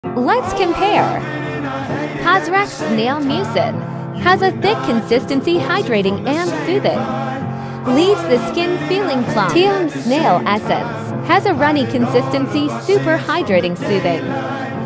Let's compare. Cosrx snail mucin has a thick consistency, hydrating and soothing. Leaves the skin feeling plump. Tiam snail essence has a runny consistency, super hydrating, soothing.